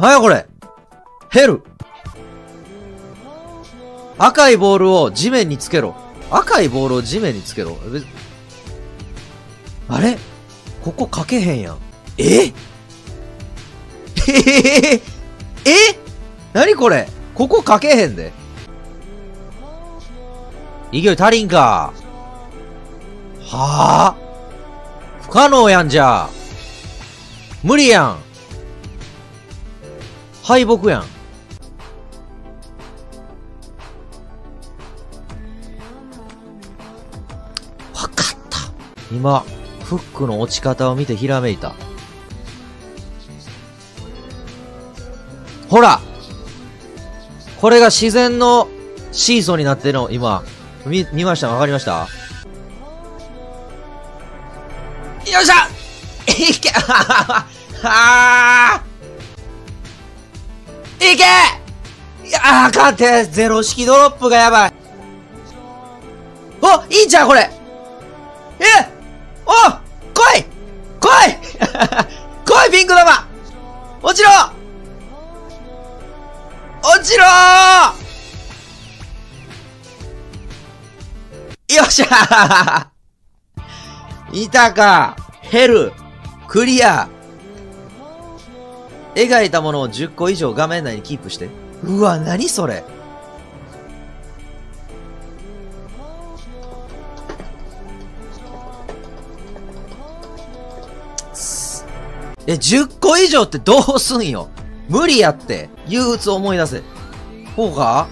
なんやこれ。ヘル。赤いボールを地面につけろ。赤いボールを地面につけろ。あれここ書けへんやん。なにこれここ書けへんで。勢い足りんか。はぁ、不可能やんじゃあ。無理やん。敗北やん。わかった。今、フックの落ち方を見てひらめいた。ほらこれが自然のシーソーになってるの、今。見ました？わかりました？よっしゃいけいけいやあかんて、ゼロ式ドロップがやばい。お、いいじゃんこれ。お、来い来い来いピンク玉落ちろ落ちろーよっしゃーいたか。ヘルクリア。描いたものを10個以上画面内にキープして。うわ、なにそれ。10個以上ってどうすんよ。無理やって。憂鬱を思い出せ。こうか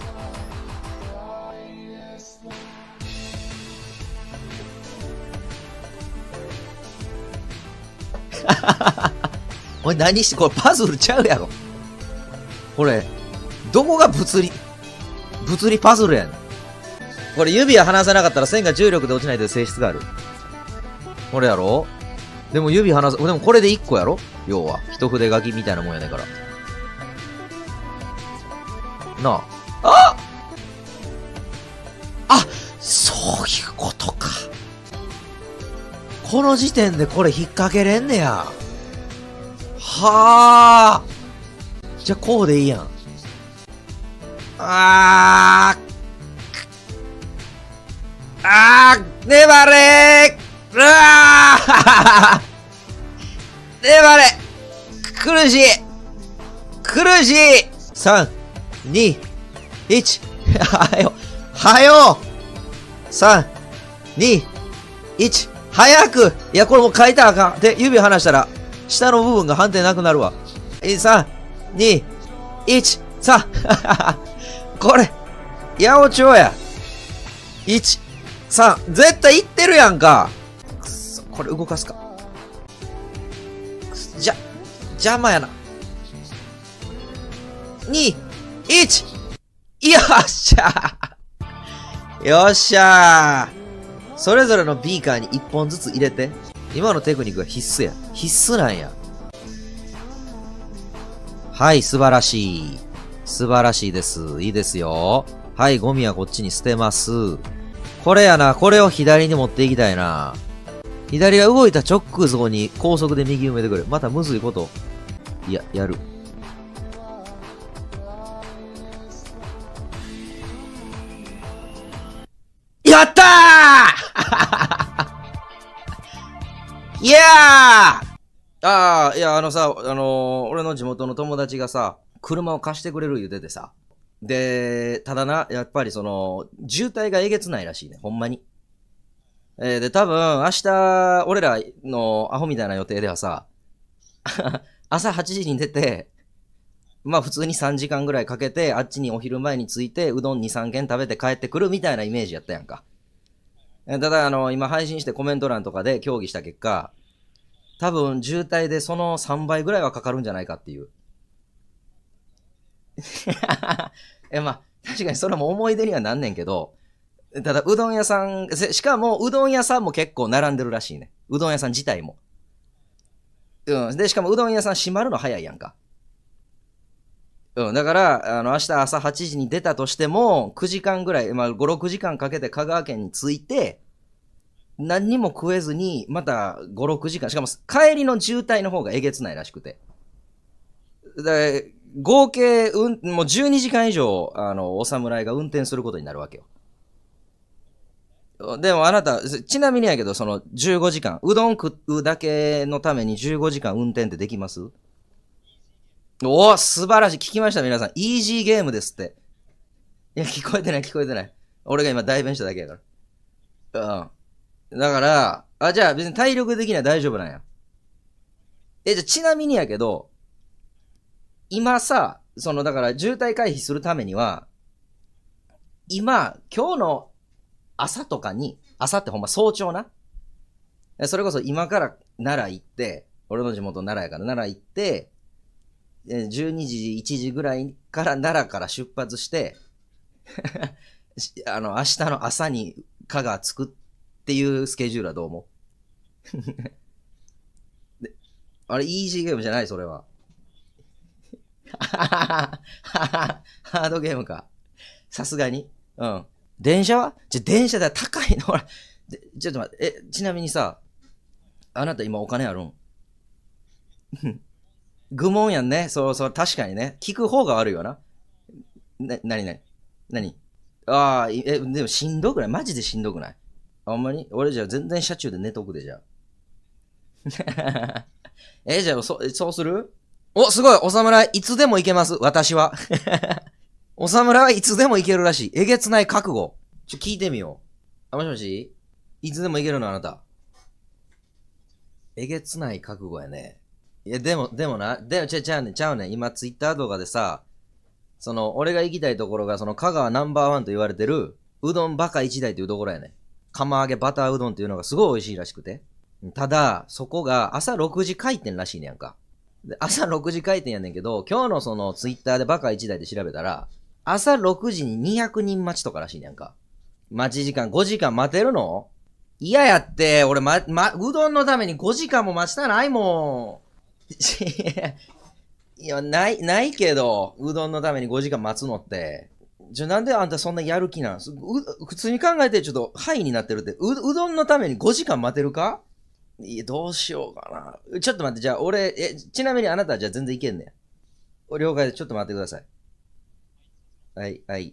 おい、何して、これパズルちゃうやろ。これ、どこが物理パズルやねん。これ指は離さなかったら線が重力で落ちないという性質がある。これやろ。でも指離す、でもこれで1個やろ要は。一筆書きみたいなもんやねんから。なあ。そういうことか。この時点でこれ引っ掛けれんねや。はあ。じゃあこうでいいやん。粘れー。粘れ。苦しい3、2、1。はよ3、2、1。早く。いや、これもう書いたらあかん。で、指離したら、下の部分が判定なくなるわ。3、2、1。さあ。これ、八百長や。1、3。絶対いってるやんか。くそ、これ動かすか。邪魔やな。2、1。よっしゃー。よっしゃー。それぞれのビーカーに1本ずつ入れて。今のテクニックが必須や。必須なんや。はい、素晴らしい。素晴らしいです。いいですよ。はい、ゴミはこっちに捨てます。これやな。これを左に持っていきたいな。左が動いた直後に高速で右埋めてくる。またむずいこと。いや、やる。やったーいやーいや、俺の地元の友達がさ、車を貸してくれる言うててさ。で、ただな、やっぱり渋滞がえげつないらしいね、ほんまに。で、多分、明日、俺らのアホみたいな予定ではさ、朝8時に出て、まあ普通に3時間ぐらいかけて、あっちにお昼前に着いて、うどん2、3軒食べて帰ってくるみたいなイメージやったやんか。ただ、今配信してコメント欄とかで協議した結果、多分渋滞でその3倍ぐらいはかかるんじゃないかっていう。まあ、確かにそれも思い出にはなんねんけど、ただ、うどん屋さん、しかも、うどん屋さんも結構並んでるらしいね。うどん屋さん自体も。うん。で、しかもうどん屋さん閉まるの早いやんか。うん。だから、明日朝8時に出たとしても、9時間ぐらい、まあ、5、6時間かけて香川県に着いて、何にも食えずに、また5、6時間、しかも帰りの渋滞の方がえげつないらしくて。 合計、もう12時間以上、お侍が運転することになるわけよ。でもあなた、ちなみにやけど、その15時間、うどん食うだけのために15時間運転ってできます？おー、素晴らしい。聞きました、皆さん。イージーゲームですって。いや、聞こえてない、聞こえてない。俺が今代弁しただけやから。うん。だから、じゃあ別に体力的には大丈夫なんや。じゃあちなみにやけど、今さ、だから渋滞回避するためには、今日の朝とかに、朝ってほんま早朝な。それこそ今から奈良行って、俺の地元奈良やから奈良行って、12時、1時ぐらいから奈良から出発して明日の朝に香川着くっていうスケジュールはどう思うあれ、イージーゲームじゃない、それは。ハードゲームか。さすがに。うん。電車は電車だ高いのほら。ちょっと待って、ちなみにさ、あなた今お金あるん愚問やんね。そうそう、確かにね。聞く方が悪いわな。何ああ、でもしんどくない？マジでしんどくない？あんまり俺じゃあ全然車中で寝とくで、じゃあ。じゃあ、そうする？お、すごいお侍、いつでも行けます、私は。お侍はいつでも行けるらしい。えげつない覚悟。聞いてみよう。もしもし？いつでも行けるの、あなた。えげつない覚悟やね。いや、でもちゃうねん。今、ツイッター動画でさ、俺が行きたいところが、香川ナンバーワンと言われてる、うどんバカ一台というところやねん。釜揚げバターうどんっていうのがすごい美味しいらしくて。ただ、そこが朝6時開店らしいねやんか。で、朝6時開店やねんけど、今日のツイッターでバカ一台で調べたら、朝6時に200人待ちとからしいねやんか。待ち時間5時間待てるの？嫌やって、俺うどんのために5時間も待ちたないもん。いや、ないけど、うどんのために5時間待つのって。なんであんたそんなやる気なん？普通に考えてちょっと、ハイになってるって。うどんのために5時間待てるか？いや、どうしようかな。ちょっと待って、じゃあ俺、ちなみにあなたはじゃあ全然いけんねん。了解で、ちょっと待ってください。はい。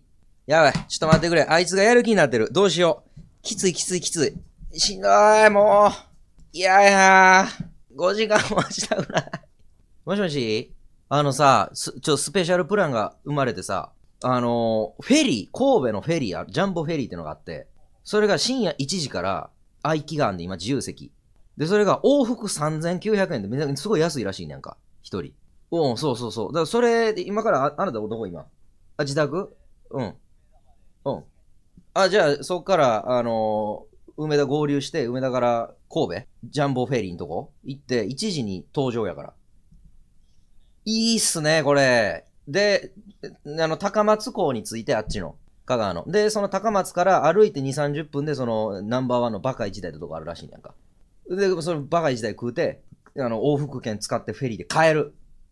やばい、ちょっと待ってくれ。あいつがやる気になってる。どうしよう。きつい。しんどい、もう。いや5時間待ちたくない。もしもし？スペシャルプランが生まれてさ、フェリー、神戸のフェリージャンボフェリーってのがあって、それが深夜1時から愛機があんで今自由席。で、それが往復3900円ですごい安いらしいねんか。一人。そう。だからそれで今からあなたどこ今？自宅？うん。じゃあ、そっから、梅田合流して、梅田から神戸ジャンボフェリーのとこ行って、1時に登場やから。いいっすね、これ。で、高松港に着いて、あっちの、香川の。で、その高松から歩いて2、30分で、ナンバーワンのバカ一台ってとこあるらしいんやんか。で、そのバカ一台食うて、往復券使ってフェリーで帰る。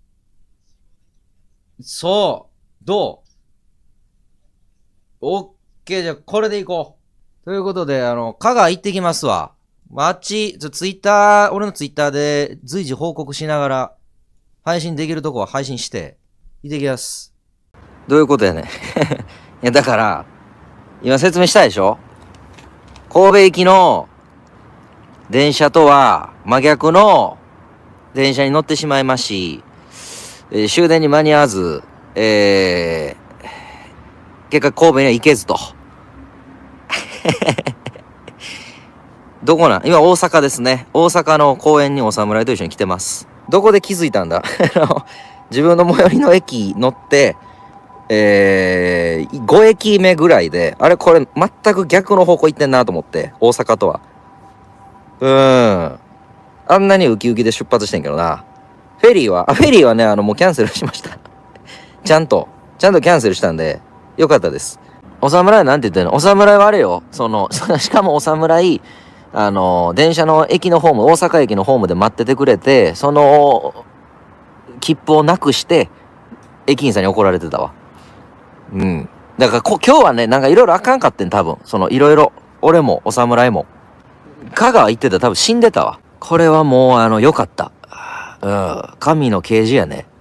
そう。どう？オッケー、じゃあ、これで行こう。ということで、香川行ってきますわ。あっち、俺のツイッターで随時報告しながら、配信できるとこは配信して、行ってきます。どういうことやねん。いや、だから、今説明したでしょ？神戸行きの電車とは真逆の電車に乗ってしまいまし、終電に間に合わず、結果神戸には行けずと。どこ今大阪ですね。大阪の公園にお侍と一緒に来てます。どこで気づいたんだ？自分の最寄りの駅乗って、5駅目ぐらいで、あれこれ全く逆の方向行ってんなと思って、大阪とは。あんなにウキウキで出発してんけどな。フェリーはね、もうキャンセルしました。ちゃんとキャンセルしたんで、よかったです。お侍はなんて言ってんの？お侍はあれよ。しかもお侍、電車の駅のホーム、大阪駅のホームで待っててくれて、切符をなくして、駅員さんに怒られてたわ。うん。だから今日はね、なんかいろいろあかんかってん、多分。いろいろ。俺も、お侍も。香川行ってたら多分死んでたわ。これはもう、よかった。うん。神の啓示やね。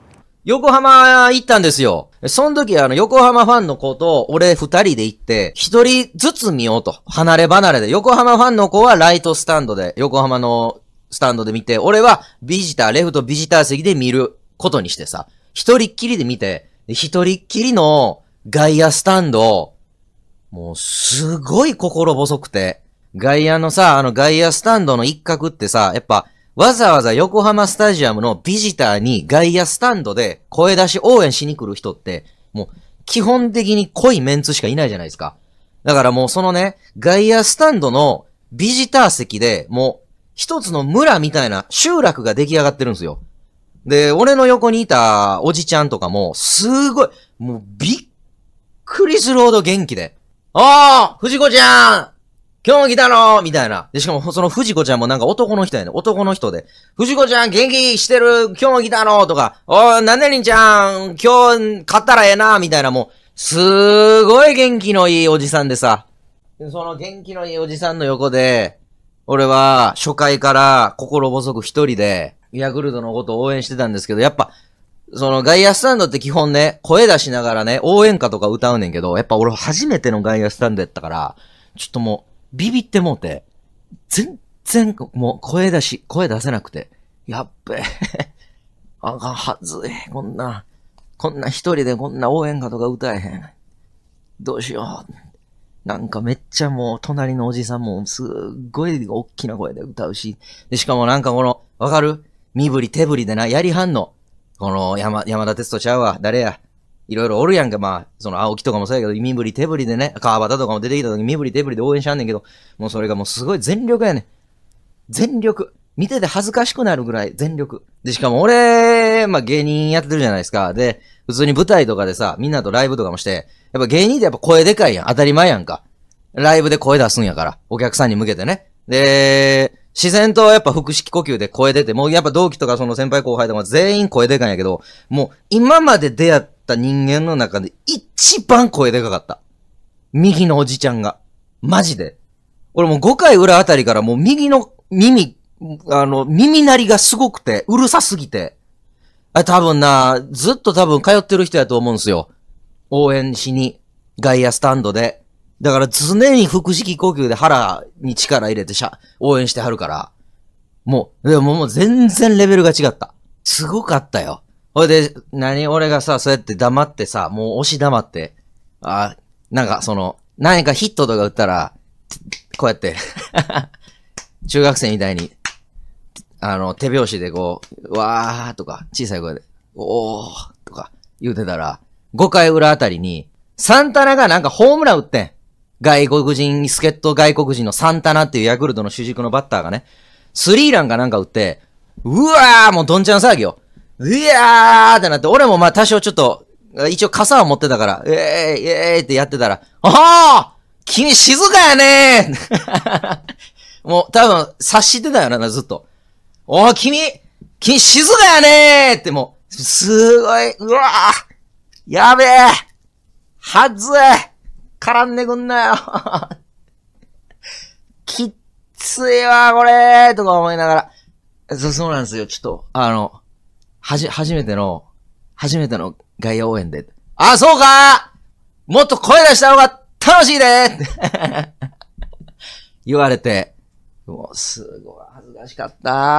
横浜行ったんですよ。その時横浜ファンの子と俺二人で行って、一人ずつ見ようと。離れ離れで。横浜ファンの子はライトスタンドで、横浜のスタンドで見て、俺はレフトビジター席で見ることにしてさ、一人っきりで見て、一人っきりの外野スタンド、もうすごい心細くて、外野のさ、外野スタンドの一角ってさ、やっぱ、わざわざ横浜スタジアムのビジターに外野スタンドで声出し応援しに来る人って、もう基本的に濃いメンツしかいないじゃないですか。だからもうそのね、外野スタンドのビジター席でもう一つの村みたいな集落が出来上がってるんですよ。で、俺の横にいたおじちゃんとかも、すごい、もうびっくりするほど元気で、藤子ちゃん今日も来たのみたいな。で、しかもその藤子ちゃんもなんか男の人やね。男の人で。藤子ちゃん元気してる今日も来たのとか、何々ちゃん今日買ったらええなみたいなもう、すごい元気のいいおじさんでさ。でその元気のいいおじさんの横で、俺は初回から心細く一人で、ヤクルトのことを応援してたんですけど、やっぱ、その外野スタンドって基本ね、声出しながらね、応援歌とか歌うねんけど、やっぱ俺初めての外野スタンドやったから、ちょっともう、ビビってもうて、全然、もう声出せなくて、やっべえ、はずい、こんな一人でこんな応援歌とか歌えへん。どうしよう。なんかめっちゃもう隣のおじさんもすっごい大きな声で歌うし、で、しかもなんかわかる？身振り手振りでな、やりはんの。この山田哲人ちゃうわ、誰や。いろいろおるやんか、まあ、その青木とかもそうやけど、身振り手振りでね、川端とかも出てきた時に身振り手振りで応援しはんねんけど、もうそれがもうすごい全力やねん。全力。見てて恥ずかしくなるぐらい全力。で、しかも俺、まあ芸人やってるじゃないですか。で、普通に舞台とかでさ、みんなとライブとかもして、やっぱ芸人ってやっぱ声でかいやん。当たり前やんか。ライブで声出すんやから。お客さんに向けてね。で、自然とやっぱ腹式呼吸で声出て、もうやっぱ同期とかその先輩後輩とか全員声でかいんやけど、もう今まで出会った人間の中で一番声でかかった。右のおじちゃんが。マジで。俺もう5回裏あたりからもう右の耳鳴りがすごくて、うるさすぎて。多分な、ずっと多分通ってる人やと思うんすよ。応援しに、外野スタンドで。だから常に腹式呼吸で腹に力入れて応援してはるから。もう全然レベルが違った。すごかったよ。ほいで、俺がさ、そうやって黙ってさ、もう押し黙って、なんか何かヒットとか打ったら、こうやって、中学生みたいに、手拍子でこう、わーとか、小さい声で、おーとか言うてたら、5回裏あたりに、サンタナがなんかホームラン打ってん。助っ人外国人のサンタナっていうヤクルトの主軸のバッターがね、スリーランかなんか打って、うわーもうどんちゃん騒ぎよ。うやーってなって、俺もまあ多少ちょっと、一応傘を持ってたから、ってやってたら、君静かやねーもう多分察してたよな、ずっと。君静かやねーってもう、すごい、うわーやべえはずい絡んでくんなよきっついわ、これとか思いながら。そうなんですよ。ちょっと、初めての外野応援で。そうかもっと声出した方が楽しいで言われて、もうすごい恥ずかしかった。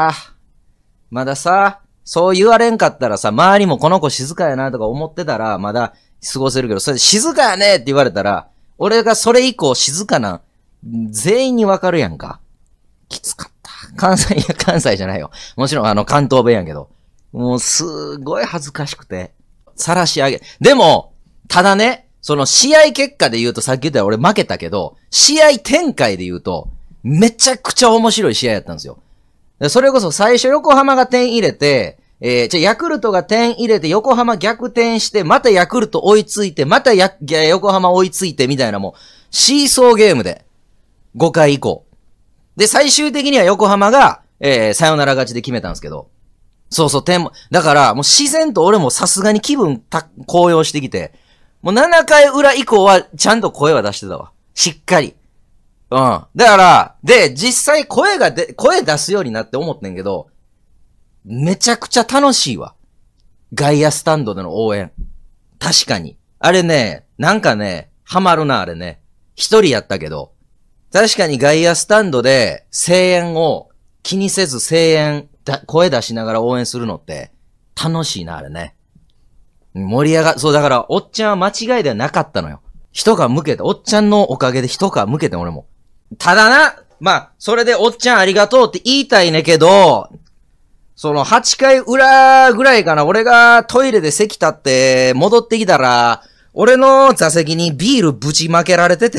まださ、そう言われんかったらさ、周りもこの子静かやなとか思ってたら、まだ過ごせるけど、それで静かやねって言われたら、俺がそれ以降静かな、全員にわかるやんか。きつかった。関西じゃないよ。もちろん関東弁やけど。もうすごい恥ずかしくて。晒し上げ。でも、ただね、その試合結果で言うとさっき言ったら俺負けたけど、試合展開で言うと、めちゃくちゃ面白い試合やったんですよ。それこそ最初横浜が点入れて、ヤクルトが点入れて横浜逆転して、またヤクルト追いついて、また横浜追いついてみたいなもう、シーソーゲームで、5回以降。で、最終的には横浜が、サヨナラ勝ちで決めたんですけど、そう、点も、だから、もう自然と俺もさすがに気分高揚してきて、もう7回裏以降はちゃんと声は出してたわ。しっかり。うん。だから、で、実際声出すようになって思ってんけど、めちゃくちゃ楽しいわ。 外野スタンドでの応援。確かに。あれね、なんかね、ハマるな、あれね。一人やったけど。確かに外野スタンドで声援を気にせず声出しながら応援するのって楽しいな、あれね。盛り上が、そうだから、おっちゃんは間違いではなかったのよ。一皮向けて、おっちゃんのおかげで一皮向けて俺も。ただな、まあ、それでおっちゃんありがとうって言いたいねけど、その8回裏ぐらいかな、俺がトイレで席立って戻ってきたら、俺の座席にビールぶちまけられてて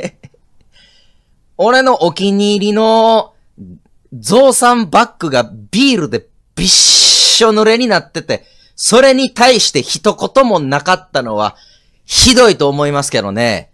俺のお気に入りのゾウさんバッグがビールでびっしょ濡れになってて、それに対して一言もなかったのはひどいと思いますけどね。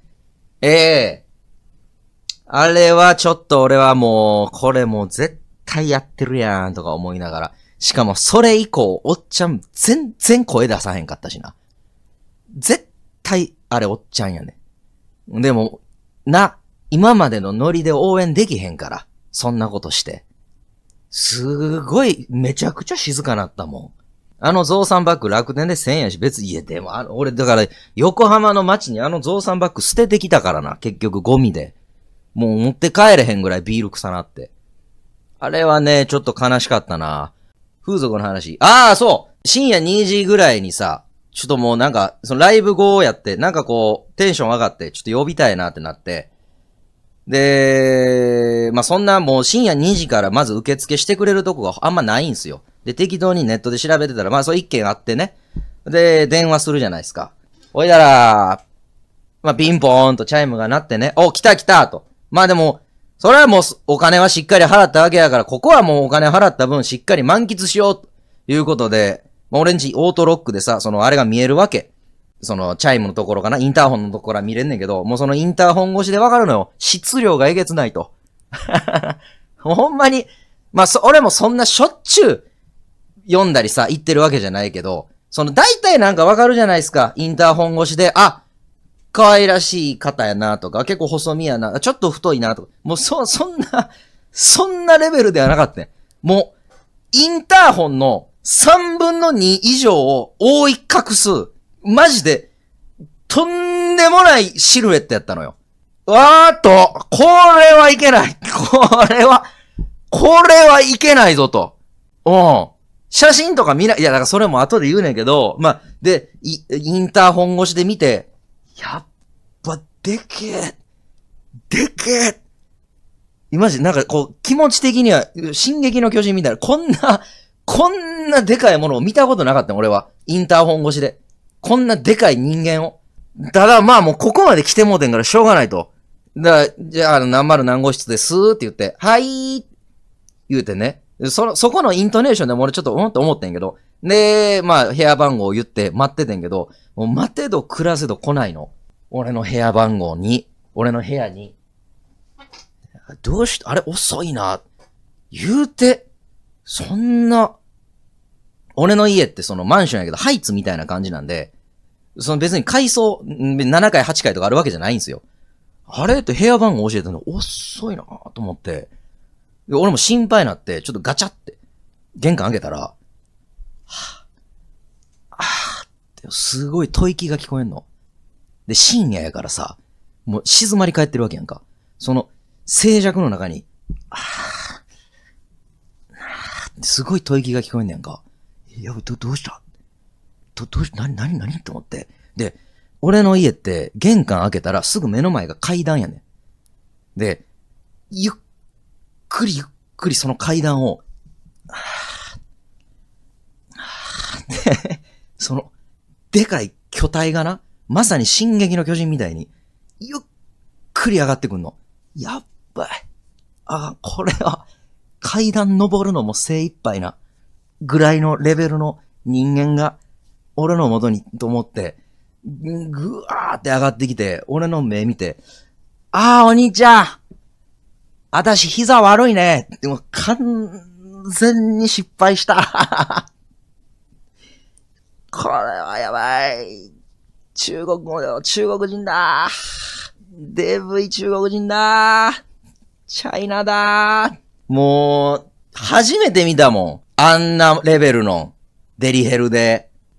あれはちょっと俺はもう、これもう絶対やってるやんとか思いながら。しかもそれ以降、おっちゃん全然声出さへんかったしな。絶対あれおっちゃんやね。でも、今までのノリで応援できへんから。そんなことして。すごい、めちゃくちゃ静かなったもん。ゾウさんバッグ楽天で1000円やし、別に、いや、でも俺、だから、横浜の街にゾウさんバッグ捨ててきたからな。結局ゴミで。もう持って帰れへんぐらいビール臭なって。あれはね、ちょっと悲しかったな。風俗の話。そう。深夜2時ぐらいにさ、ちょっともうなんか、そのライブ後やって、なんかこう、テンション上がって、ちょっと呼びたいなってなって。で、まあ、そんなもう深夜2時からまず受付してくれるとこがあんまないんすよ。で、適当にネットで調べてたら、まあ、そう一件あってね。で、電話するじゃないですか。おいだら、まあ、ピンポーンとチャイムが鳴ってね。来た来たと。まあでも、それはもうお金はしっかり払ったわけやから、ここはもうお金払った分しっかり満喫しようということで、俺んちオートロックでさ、あれが見えるわけ。チャイムのところかな、インターホンのところは見れんねんけど、もうそのインターホン越しでわかるのよ。質量がえげつないと。ほんまに、まあ、俺もそんなしょっちゅう読んだりさ、言ってるわけじゃないけど、大体なんかわかるじゃないですか。インターホン越しで、可愛らしい方やなとか、結構細身やな、ちょっと太いなとか、もうそんなレベルではなかったね。もう、インターホンの3分の2以上を覆い隠す、マジで、とんでもないシルエットやったのよ。これはいけない。これはいけないぞと。写真とかいや、だからそれも後で言うねんけど、まあ、で、インターホン越しで見て、やっぱ、でけえ。マジ、なんかこう、気持ち的には、進撃の巨人みたいな、こんなでかいものを見たことなかった、俺は。インターホン越しで。こんなでかい人間を。ただまあもうここまで来てもうてんからしょうがないと。だから、じゃあ何丸何号室ですって言って、はいー言うてね。そこのイントネーションでも俺ちょっとと思ってんけど。で、まあ部屋番号を言って待っててんけど、もう待てど暮らせど来ないの。俺の部屋番号に、俺の部屋に。どうして、あれ遅いな。言うて、そんな、俺の家ってマンションやけど、ハイツみたいな感じなんで、別に階層、7階、8階とかあるわけじゃないんですよ。あれって部屋番号教えたの遅いなと思って、で俺も心配になって、ちょっとガチャって、玄関開けたら、ってすごい吐息が聞こえんの。で、深夜やからさ、もう静まり返ってるわけやんか。静寂の中に、すごい吐息が聞こえんねやんか。いや、どうした何って思って。で、俺の家って玄関開けたらすぐ目の前が階段やねん。で、ゆっくりその階段を、で、でかい巨体がな、まさに進撃の巨人みたいに、ゆっくり上がってくんの。やっばい。これは、階段登るのも精一杯な、ぐらいのレベルの人間が、俺の元に、と思って、ぐわーって上がってきて、俺の目見て、お兄ちゃん私膝悪いね。でも完全に失敗した。これはやばい。中国語だよ。中国人だ。デブイ中国人だ。チャイナだ。もう、初めて見たもん。あんなレベルのデリヘルで。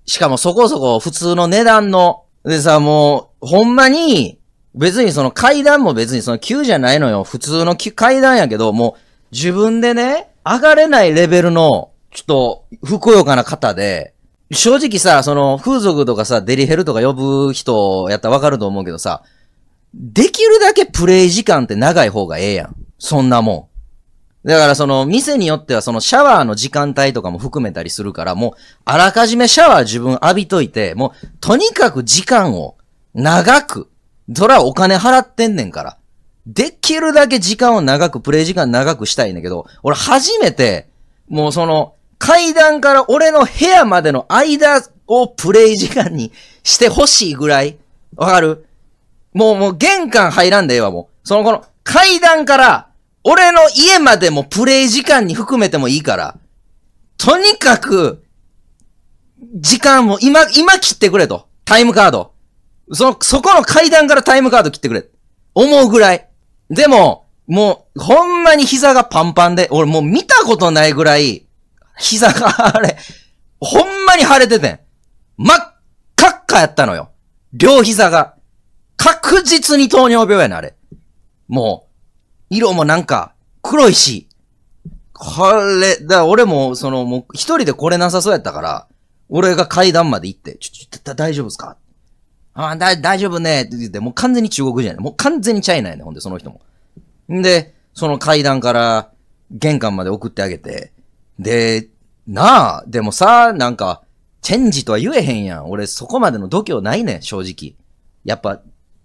しかもそこそこ普通の値段の。でさ、もう、ほんまに、別にその階段も別にその急じゃないのよ。普通の階段やけど、もう自分でね、上がれないレベルの、ちょっと、ふくよかな方で、正直さ、その、風俗とかさ、デリヘルとか呼ぶ人やったらわかると思うけどさ、できるだけプレイ時間って長い方がええやん。そんなもん。だからその、店によってはそのシャワーの時間帯とかも含めたりするから、もう、あらかじめシャワー自分浴びといて、もう、とにかく時間を長く、そらお金払ってんねんから。できるだけ時間を長く、プレイ時間長くしたいんだけど、俺初めて、もうその、階段から俺の部屋までの間をプレイ時間にしてほしいぐらい。わかる？もう玄関入らんでええわ、もう。この階段から、俺の家までもプレイ時間に含めてもいいから、とにかく、時間も今切ってくれと。タイムカード。そこの階段からタイムカード切ってくれ。思うぐらい。でも、もう、ほんまに膝がパンパンで、俺もう見たことないぐらい、膝がほんまに腫れててん。真っ赤っかやったのよ。両膝が。確実に糖尿病やね、あれ。もう、色もなんか、黒いし。これ、だから俺も、もう、一人で来れなさそうやったから、俺が階段まで行って、大丈夫ですか？大丈夫ねって言って、もう完全に中国人やね。もう完全にチャイナやね、ほんで、その人も。んで、その階段から玄関まで送ってあげて、で、でもさ、なんか、チェンジとは言えへんやん。俺そこまでの度胸ないねん、正直。やっぱ、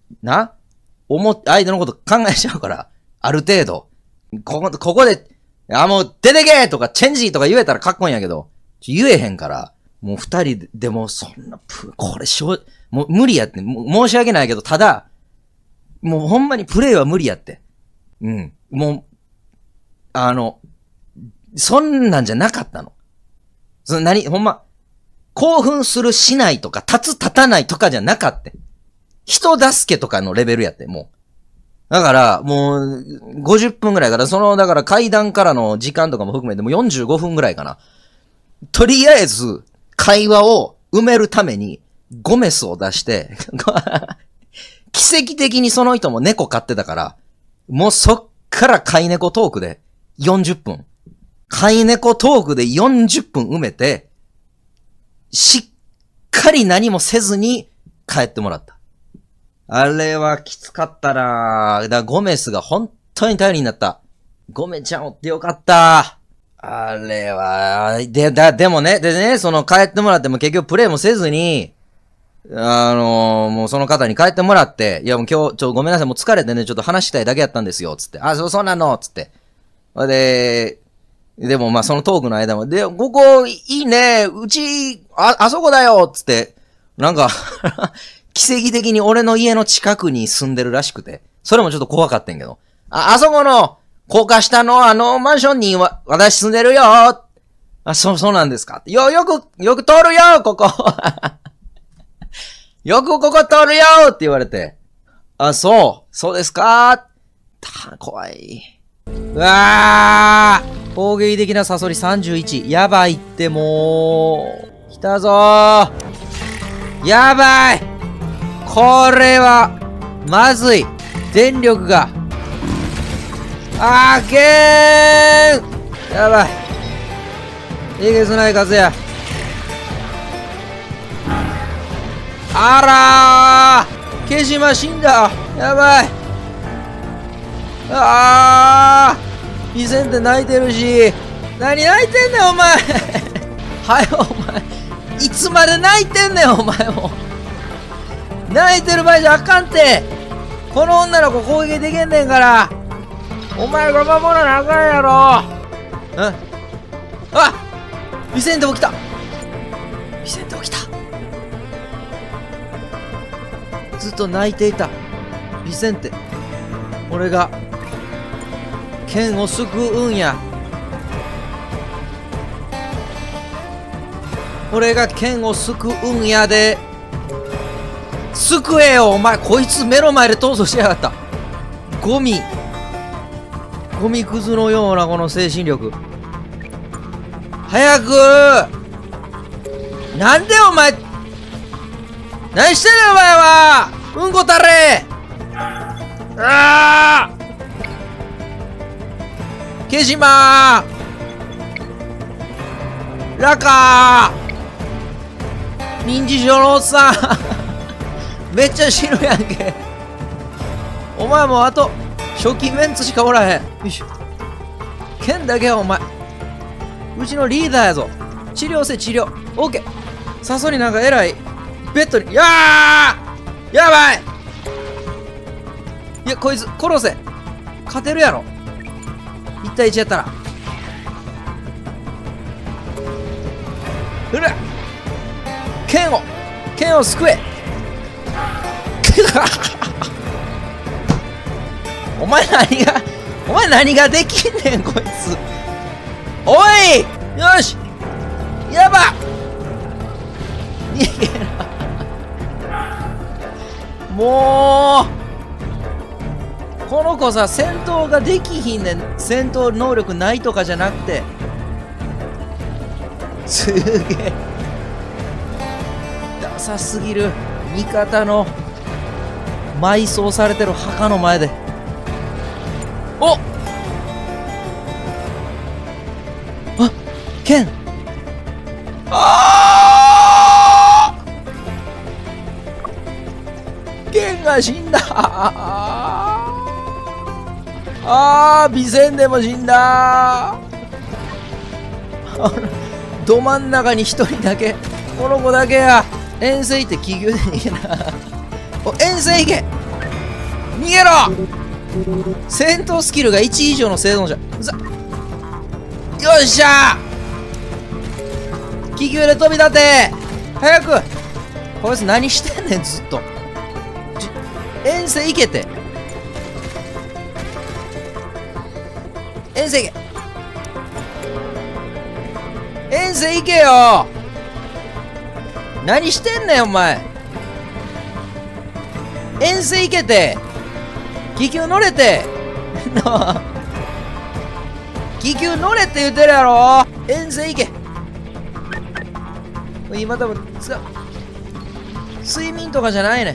相手のこと考えちゃうから、ある程度。ここで、もう出てけとかチェンジとか言えたらかっこいいんやけど、言えへんから、もう二人でもそんな、これもう無理やって、申し訳ないけど、ただ、もうほんまにプレイは無理やって。うん。もう、そんなんじゃなかったの。ほんま、興奮するしないとか、立たないとかじゃなかった。人助けとかのレベルやって、もう。だから、もう、50分ぐらいから、だから階段からの時間とかも含めて、もう45分ぐらいかな。とりあえず、会話を埋めるために、ゴメスを出して、奇跡的にその人も猫飼ってたから、もうそっから飼い猫トークで40分。飼い猫トークで40分埋めて、しっかり何もせずに帰ってもらった。あれはきつかったなぁ。だからゴメスが本当に頼りになった。ゴメちゃんおってよかった。あれは、でもね、帰ってもらっても結局プレイもせずに、もうその方に帰ってもらって、いやもう今日、ごめんなさい、もう疲れてね、ちょっと話したいだけやったんですよ、つって。そうなの、つって。でもまあそのトークの間も、ここいいね、うち、あそこだよ、つって、なんか、奇跡的に俺の家の近くに住んでるらしくて、それもちょっと怖かったんけど、あそこの、高架下のマンションに私住んでるよ。そうなんですか。よく通るよ、ここ。よくここ通るよって言われて。そうですか。怖い。うわー、攻撃的なサソリ31。やばいってもう。来たぞー。やばい。これは、まずい。電力が。けーん。やばい。えげつない数や。あらー、ケジマ死んだ。やばい。ビセンテ泣いてるし。何泣いてんねんお前。はよお前、いつまで泣いてんねんお前も。泣いてる場合じゃあかんて。この女の子攻撃できんねんから。お前が守らなあかんやろ。ビセンテ起きた。ビセンテ起きた。ずっと泣いていたビセンテ。俺が剣を救うんや。俺が剣を救うんやで。救えよお前。こいつ目の前で逃走しやがった。ゴミくずのようなこの精神力。早くなんでお前、何してんねんお前は。うんこたれ。ああ。ケジマー。ラカー。民事上のおっさん。めっちゃ死ぬやんけ。お前もうあと初期メンツしかおらへん。よいしょ。ケンだけはお前うちのリーダーやぞ。治療せ治療。オーケー。サソになんか偉いベッドに。やばい。いやこいつ殺せ。勝てるやろ。1対1やったら。うら剣を救え。お前何ができんねんこいつ。おいよしやば逃げな。もうこの子さ、戦闘ができひんねん。戦闘能力ないとかじゃなくて、すげえダサすぎる。味方の埋葬されてる墓の前で。おっ、あ、剣。あー、剣が死んだ。備前でも死んだ。ど真ん中に一人だけ、この子だけや。遠征行って気球で逃げな。お、遠征行け。逃げろ。戦闘スキルが1以上の生存者。よっしゃー。気球で飛び立て。早く。こいつ何してんねんずっと。遠征行けて。遠征行け。遠征行けよ。何してんねんお前。遠征行けて。気球乗れて。気球乗れって言ってるやろ。遠征行け。今多分睡眠とかじゃないねん。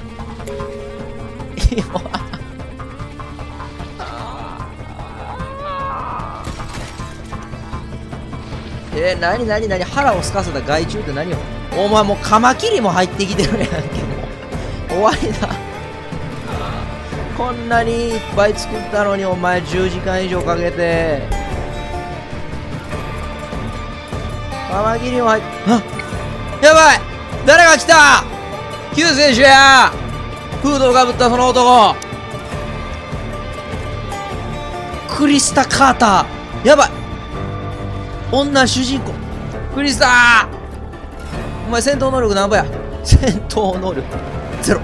何腹をすかせた害虫って何よ。お前もうカマキリも入ってきてるやんけ。もう終わりだ。こんなにいっぱい作ったのにお前10時間以上かけて。カマキリも入って、あ、やばい。誰が来た。救世主や。フードをかぶったその男、クリスタ・カーター。やばい。女主人公クリスター。お前戦闘能力なんぼや。戦闘能力ゼロ。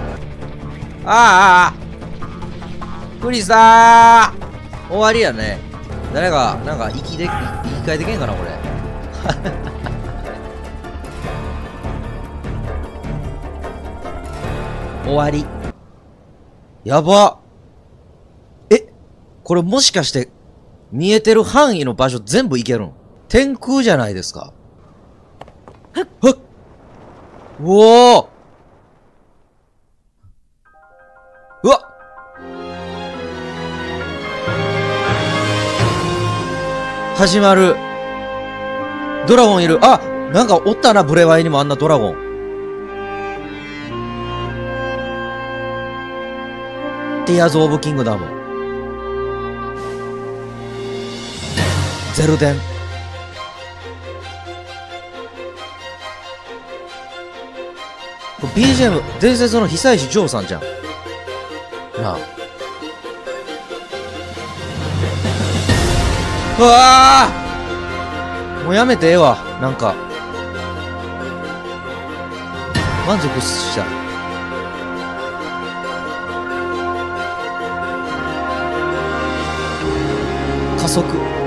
クリスター終わりやね。誰かなんか生き返でけんかなこれ。終わり。やば。これもしかして見えてる範囲の場所全部いけるん？天空じゃないですか。はっうおー、うわっ、始まる。ドラゴンいる。あ、なんかおったな、ブレワイにもあんなドラゴン。ティアーズ・オブ・キングダム。ゼルデン。BGM 伝説の久石譲さんじゃんなあ。うわあ、もうやめてええわ。なんか満足した。加速。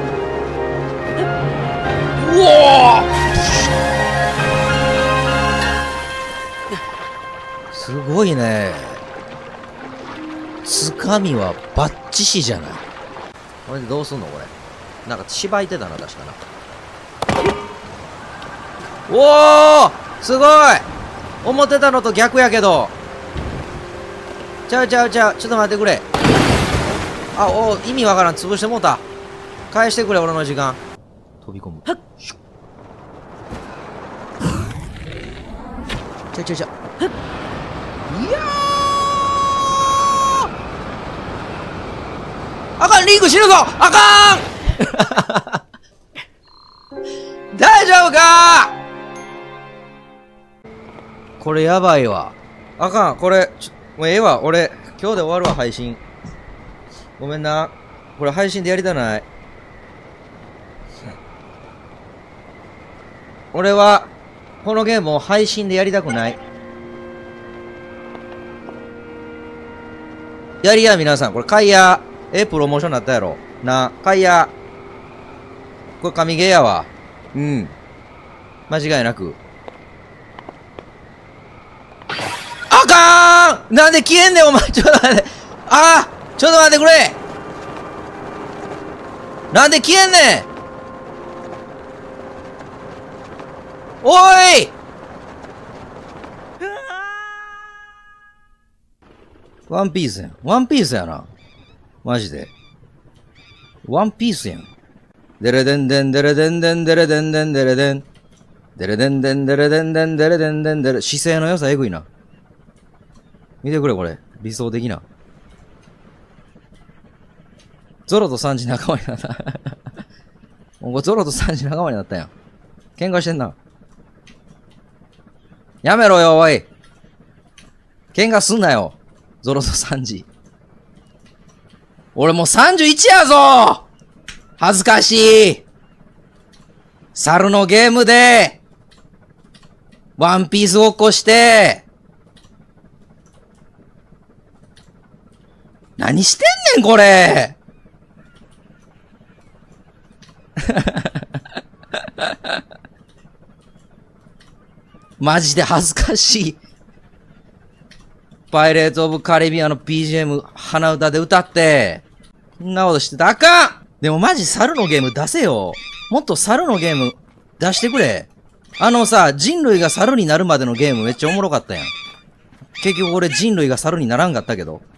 うおー、すごいね。つかみはバッチシじゃない。これでどうすんのこれ。なんかしばいてたな確かな。おお、 すごい。思ってたのと逆やけど。ちゃう。ちょっと待ってくれ。あ、意味わからん。潰してもうた。返してくれ、俺の時間。飛び込む。いやあかん、リング死ぬぞ。あかん大丈夫か。これやばいわ。あかん、これ、もうええわ。俺、今日で終わるわ、配信。ごめんな。これ配信でやりたない。俺は、このゲームを配信でやりたくない。やりや、皆さん。これ買いや。プロモーションになったやろ。な、買いや。これ神ゲーやわ。うん。間違いなく。あかーん。なんで消えんねん、お前。ちょっと待って。ちょっと待ってくれ。なんで消えんねん。おい。ワンピースやん。ワンピースやな。マジで。ワンピースやん。デレデンデンデレデンデンデレデンデンデレデン。デレデンデンデレデンデンデレデンデンデレ。姿勢の良さえぐいな。見てくれこれ。理想的な。ゾロとサンジ仲間になった。もうゾロとサンジ仲間になったやん。喧嘩してんな。やめろよ、おい。喧嘩すんなよ。ゾロとサンジ。俺もう31やぞ。恥ずかしい。猿のゲームで、ワンピースごっこして、何してんねん、これ。マジで恥ずかしい。パイレーツ・オブ・カリビアンの BGM 鼻歌で歌って、そんなことしてたらあかん。でもマジ猿のゲーム出せよ。もっと猿のゲーム出してくれ。人類が猿になるまでのゲームめっちゃおもろかったやん。結局俺人類が猿にならんかったけど。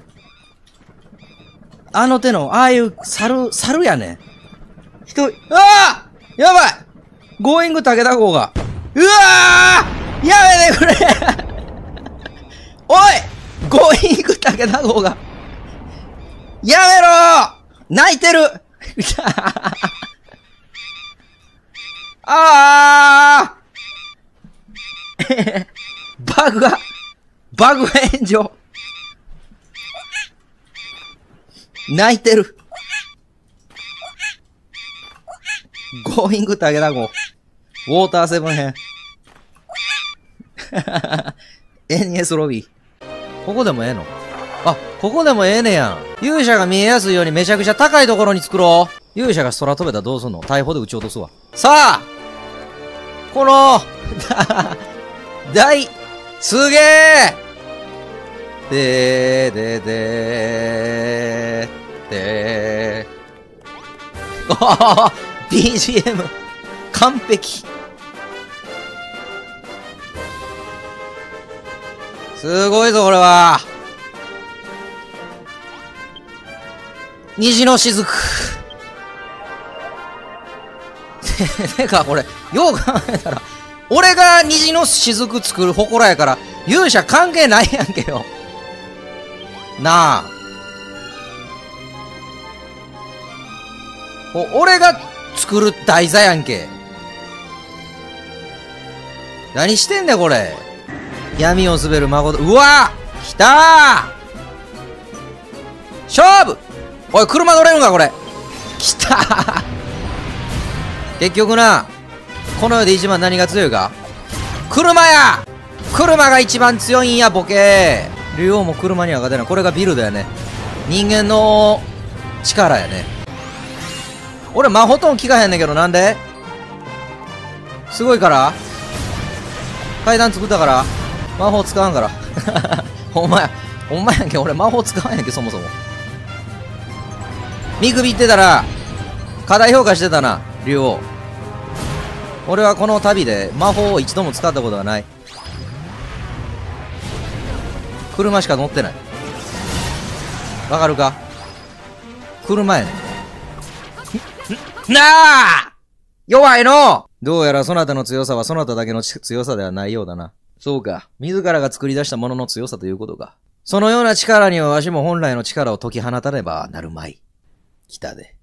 あの手の、ああいう猿やねん。やばいゴーイング武田号が。うわーやめてくれおいゴーイング武田号が。やめろ泣いてるバグが炎上。泣いてる。ゴーイング武田号。ウォーターセブン編。NES ロビー。ここでもええの？ここでもええねやん。勇者が見えやすいようにめちゃくちゃ高いところに作ろう。勇者が空飛べたらどうすんの？大砲で撃ち落とすわ。さあこの、すげえBGM 完璧。すごいぞこれは。虹の雫。てかこれよう考えたら俺が虹の雫作る祠やから勇者関係ないやんけよなあ。俺が作る台座やんけ。何してんねんこれ。闇を滑る誠。うわー来たー勝負。おい車乗れるんかこれ。来たー結局な、この世で一番何が強いか車や。車が一番強いんやボケー。竜王も車には勝てない。これがビルドやね。人間の力やね。俺魔法とも効かへんねんけどなんですごいから階段作ったから魔法使わんからほんまやんけ。俺魔法使わんやんけそもそも。見くびってたら過大評価してたな竜王。俺はこの旅で魔法を一度も使ったことがない。 車しか乗ってない。わかるか？車やねん。なあ！弱いの！どうやらそなたの強さはそなただけの強さではないようだな。そうか。自らが作り出したものの強さということか。そのような力にはわしも本来の力を解き放たねばなるまい。来たで。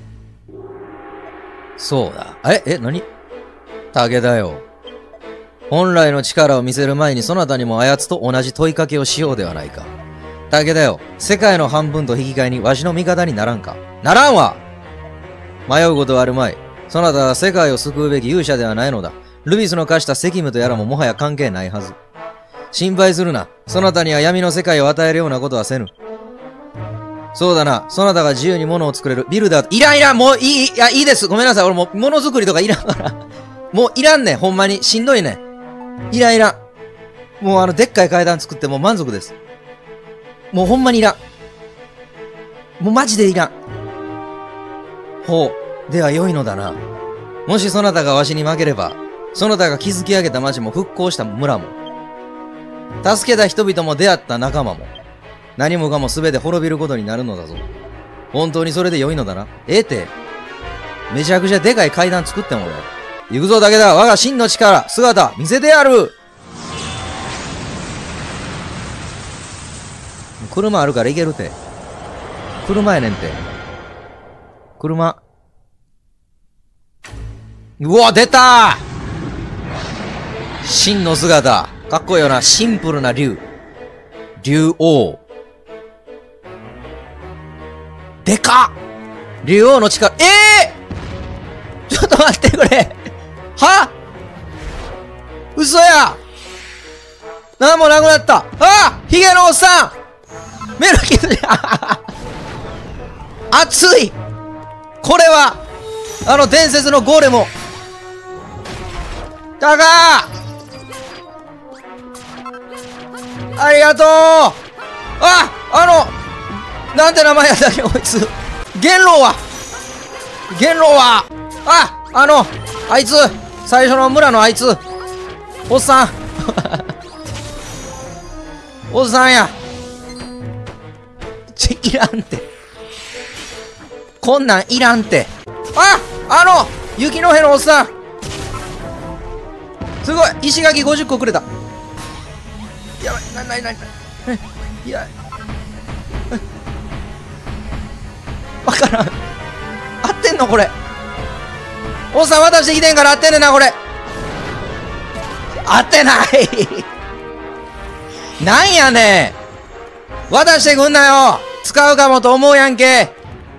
そうだ。何？竹だよ。本来の力を見せる前にそなたにもあやつと同じ問いかけをしようではないか。竹だよ。世界の半分と引き換えにわしの味方にならんか。ならんわ！迷うことはあるまい。そなたは世界を救うべき勇者ではないのだ。ルビスの課した責務とやらももはや関係ないはず。心配するな。そなたには闇の世界を与えるようなことはせぬ。そうだな。そなたが自由に物を作れる。ビルダー、いらんもういい、いいです。ごめんなさい。俺もう物作りとかいらんから。もういらんねん。ほんまに。しんどいねん。いらん。もうでっかい階段作ってもう満足です。もうほんまにいらん。もうマジでいらん。ほう。では良いのだな。もしそなたがわしに負ければ、そなたが築き上げた町も復興した村も、助けた人々も出会った仲間も、何もかも全て滅びることになるのだぞ。本当にそれで良いのだな。て。めちゃくちゃでかい階段作っても俺。行くぞ武田、我が真の力、姿、見せてやる！車あるから行けるて。車やねんて。車。うわ、出た！真の姿。かっこいいよな。シンプルな竜。竜王。でかっ！竜王の力、ちょっと待ってくれ！は？嘘や！なんもなくなった！ヒゲのおっさん！メルキズじゃ熱い！これは、伝説のゴーレム。タカー！ありがとう！なんて名前やったっけ、こいつ。元老はあいつ最初の村のあいつおっさんおっさんや。いらんて。こんなんいらんて。雪の辺のおっさん。すごい石垣50個くれた。やばい、いや、わからん。合ってんのこれ。おっさん渡してきてんから合ってんねんな、これ。合ってないなんやねん。渡してくんなよ。使うかもと思うやんけ。よ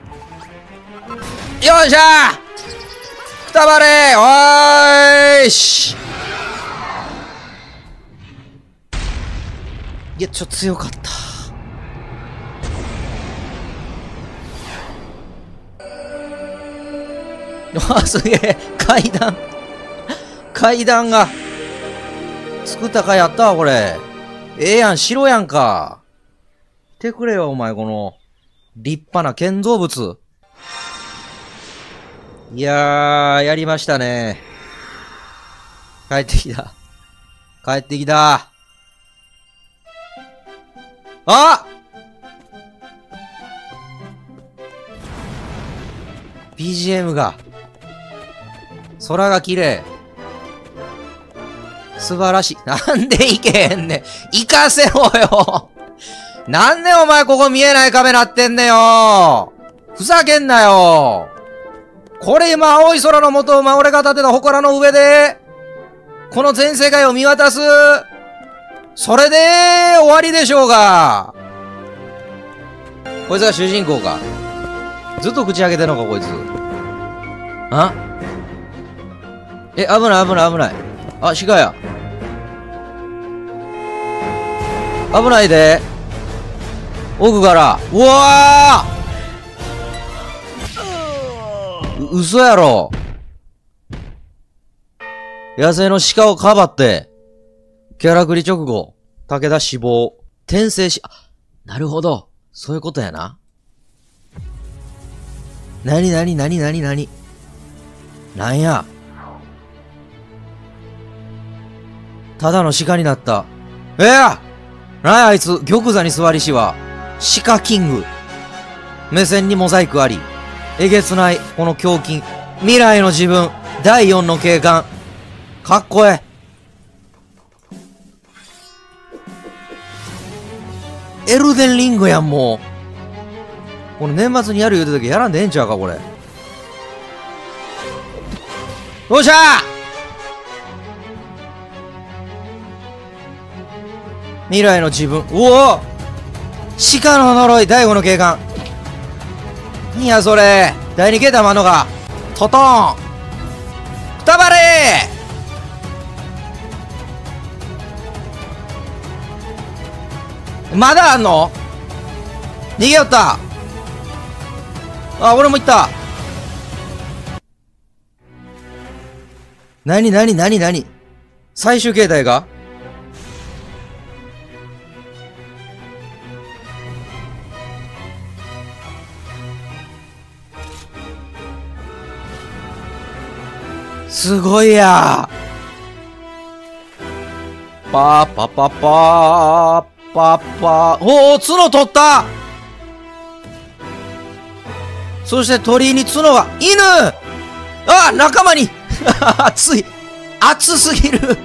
っしゃー！くたばれ！おーいし。いや、ちょっと強かった。すげえ。階段が。作ったかやったわ、これ。やん、白やんか。てくれよ、お前、この、立派な建造物。いやー、やりましたね。帰ってきた。BGM が。空が綺麗。素晴らしい。なんで行けへんねん。行かせろよ。なんでお前ここ見えない壁なってんねよ。ふざけんなよ。これ今青い空の下を俺が立てた祠の上で、この全世界を見渡す。それで終わりでしょうが。こいつが主人公か。ずっと口開けてんのか、こいつ。危ない。鹿や。危ないで。奥から。うわー！嘘やろ。野生の鹿をかばって、キャラクリ直後、武田死亡。転生し、なるほど。そういうことやな。なになんや。ただの鹿になった。 なあいつ、玉座に座りしは、鹿キング。目線にモザイクあり。えげつない、この胸筋。未来の自分、第4の警官。かっこええ。エルデンリングやん、もう。この年末にやる言うてたけど、やらんでええんちゃうか、これ。よっしゃー未来の自分。おお鹿の呪い、第5の警官。いや、それ。第2形態もあんのか。トトーン。くたばれーまだあんの逃げよった。あ、俺も行った。なに最終形態がすごいやー。パーパパパーパパー。おお、角取った。そして鳥居に角が。犬あ、仲間に熱い。熱すぎる。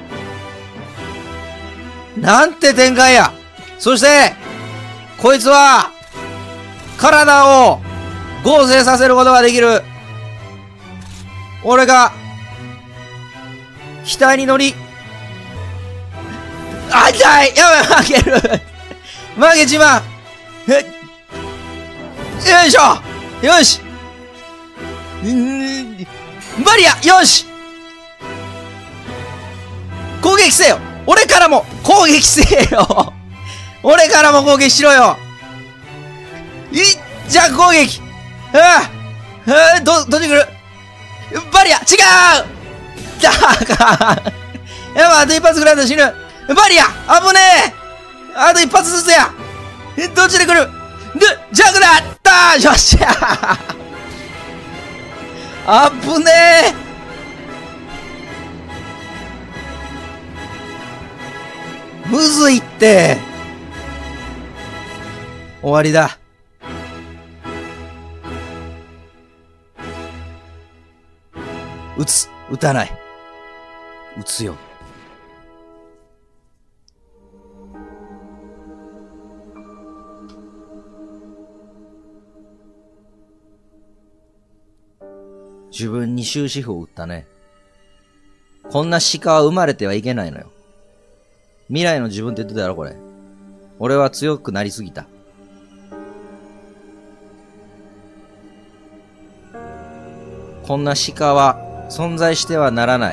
なんて展開や。そして、こいつは、体を合成させることができる。俺が、機体に乗り、あ、痛い。やばい、負ける。負けちまう。よいしょ。よし。バリア、よし。攻撃せよ。俺からも攻撃せよ。俺からも攻撃しろよ。じゃあ攻撃。どっち来る。バリア、違う。だからやばい、あと一発ぐらいだと死ぬ。バリア、危ねえ。あと一発ずつや。どっちで来る。ジャグだったー。よっしゃー。危ねえ。むずいって。終わりだ。撃たない。撃つよ。自分に終止符を打ったね。こんな鹿は生まれてはいけないのよ。未来の自分って言ってたやろ、これ。俺は強くなりすぎた。こんな鹿は存在してはならない。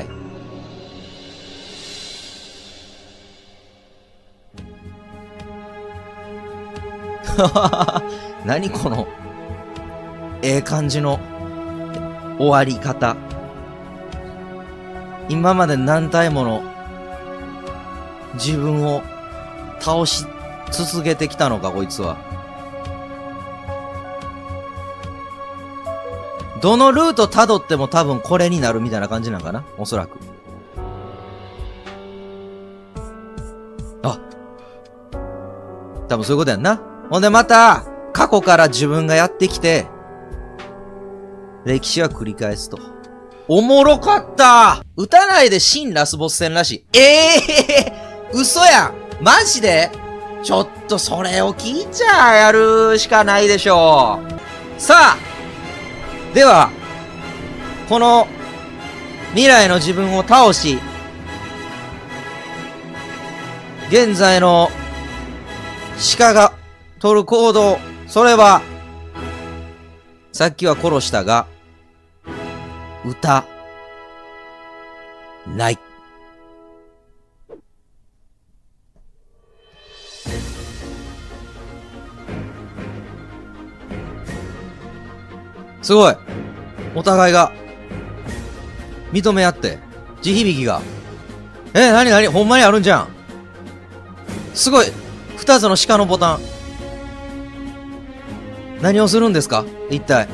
何この、ええ感じの終わり方。今まで何体もの自分を倒し続けてきたのか、こいつは。どのルート辿っても多分これになるみたいな感じなんかな、おそらく。あ、多分そういうことやんな。ほんでまた、過去から自分がやってきて、歴史は繰り返すと。おもろかった。撃たないで新ラスボス戦らしい。嘘やん。マジでちょっとそれを聞いちゃやるしかないでしょう。さあ、では、この未来の自分を倒し、現在の鹿が取る行動、それは、さっきは殺したが、撃たない。すごい。お互いが認め合って地響きが。なにほんまにあるんじゃん。すごい。二つの鹿のボタン。何をするんですか一体。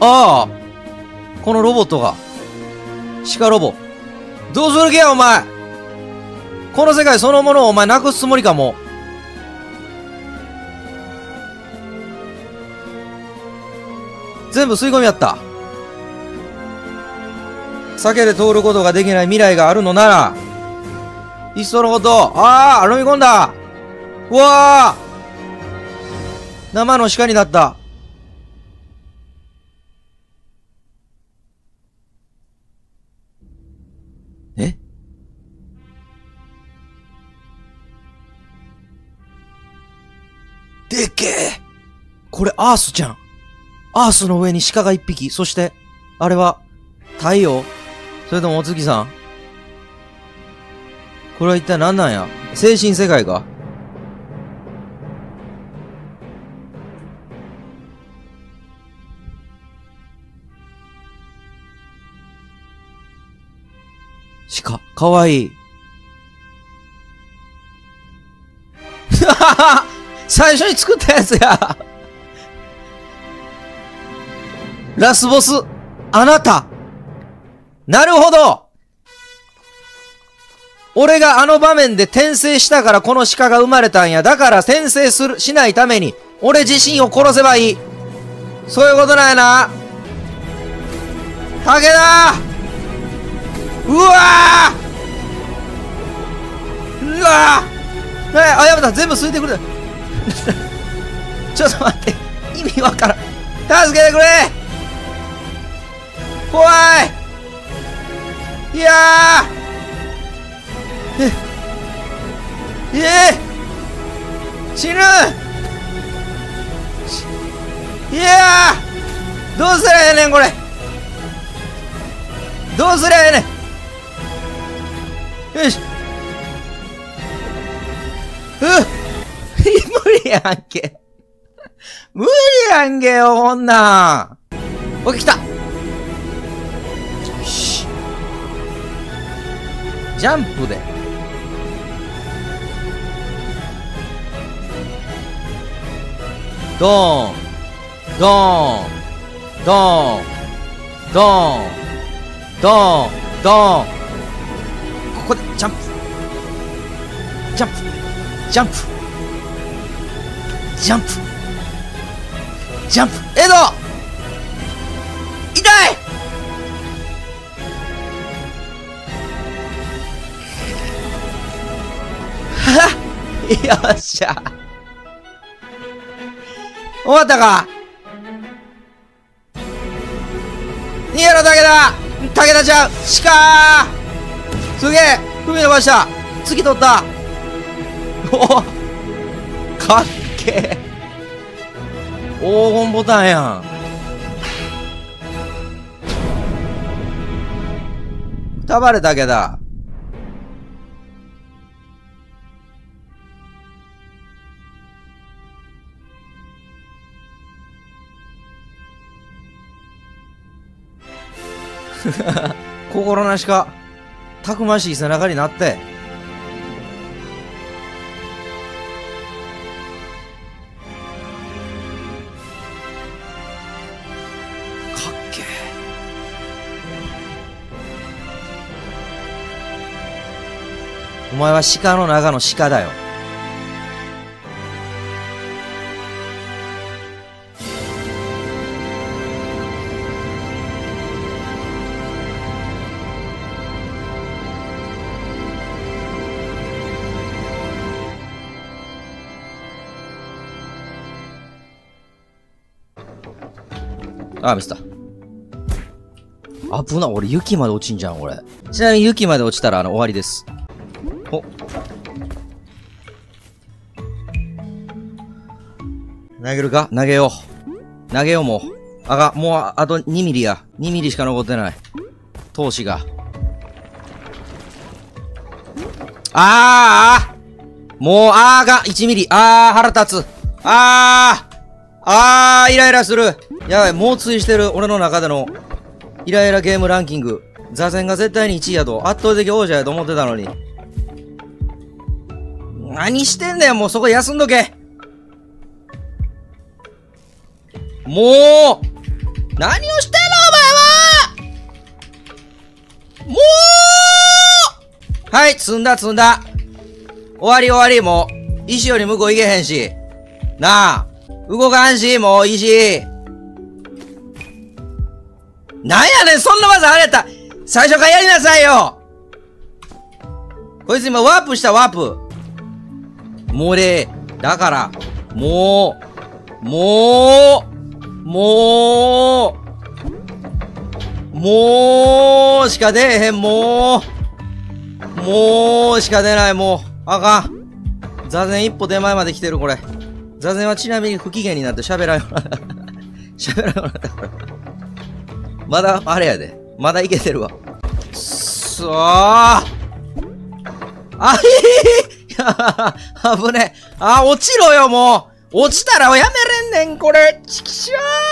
ああ、このロボットが。鹿ロボ。どうする気や、お前。この世界そのものをお前なくすつもりかも。全部吸い込みやった。避けて通ることができない未来があるのなら、いっそのこと、飲み込んだ。うわー、生の鹿になった。え？でっけえ。これアースじゃん。アースの上に鹿が一匹。そして、あれは、太陽？それともお月さん？これは一体何なんや？精神世界か？鹿、かわいい。最初に作ったやつや。ラスボス、あなた。なるほど。俺があの場面で転生したからこの鹿が生まれたんや。だから転生しないために、俺自身を殺せばいい。そういうことなんやな。武田！うわー！うわー！やめた。全部吸いてくれ。ちょっと待って。意味わからん。助けてくれ！怖い！いやー！死ぬ！いやー！どうすりゃええねん、これ！どうすりゃええねん！よし！無理やんけ。無理やんけよ、こんなん。起きた。よし。ジャンプで。ドーン。ドーン。ドーン。ドーン。ドーン。ドーン。ここでジャンプ。ジャンプ。ジャンプ。ジャンプ。ジャンプ。エド！痛い！よっしゃ。終わったか？逃げろ、武田！武田ちゃん！鹿ー！すげえ！踏み伸ばした！次取った！おお！かっけえ！黄金ボタンやん。くたばれ武田。心なしか、たくましい背中になって。かっけえ。お前は鹿の中の鹿だよ。あ、ミスった。危な、俺雪まで落ちんじゃん、俺。ちなみに雪まで落ちたら終わりです。お。投げるか？投げよう。投げよう、もう。もうあと2ミリや。2ミリしか残ってない。投資が。もう、が1ミリ。腹立つ。イライラする。やばい、猛追してる。俺の中での、イライラゲームランキング。座禅が絶対に1位やと。圧倒的王者やと思ってたのに。何してんだよ、もうそこ休んどけ。もう何をしてんのお前はもうはい、積んだ。終わり、もう。石より向こう行けへんし。なあ。動かんし、もう石。なんやねん、そんな技あれやった。最初からやりなさいよ。こいつ今ワープした、ワープ。もう俺、だから、もうしか出えへん、もうしか出ない、もう。あかん。座禅一歩手前まで来てる、これ。座禅はちなみに不機嫌になって喋らんようになった。喋らんようになったから。まだ、あれやで。まだいけてるわ。あひひ危ねえ。落ちろよ、もう。落ちたらやめれんねん、これ。ちきし